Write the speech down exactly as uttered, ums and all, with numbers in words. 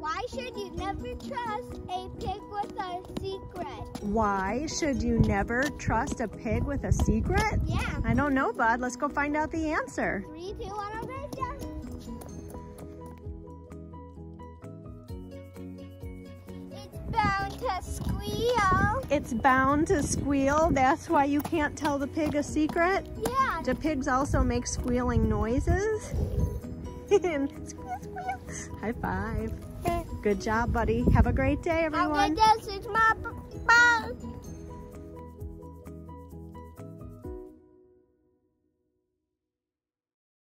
Why should you never trust a pig with a secret? Why should you never trust a pig with a secret? Yeah. I don't know, bud. Let's go find out the answer. Three, two, one, over there. It's bound to squeal. It's bound to squeal. That's why you can't tell the pig a secret? Yeah. Do pigs also make squealing noises? And squeal, squeal. High five. Good job, buddy. Have a great day, everyone. I'm gonna my bye.